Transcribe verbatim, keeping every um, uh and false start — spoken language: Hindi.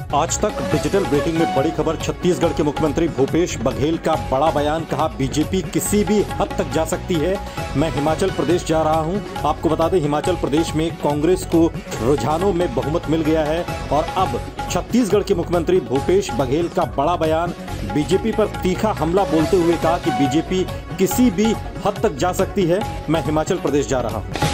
आज तक डिजिटल ब्रेकिंग में बड़ी खबर। छत्तीसगढ़ के मुख्यमंत्री भूपेश बघेल का बड़ा बयान। कहा बीजेपी किसी भी हद तक जा सकती है। मैं हिमाचल प्रदेश जा रहा हूं। आपको बता दें, हिमाचल प्रदेश में कांग्रेस को रुझानों में बहुमत मिल गया है और अब छत्तीसगढ़ के मुख्यमंत्री भूपेश बघेल का बड़ा बयान। बीजेपी पर तीखा हमला बोलते हुए कहा कि बीजेपी किसी भी हद तक जा सकती है। मैं हिमाचल प्रदेश जा रहा हूं।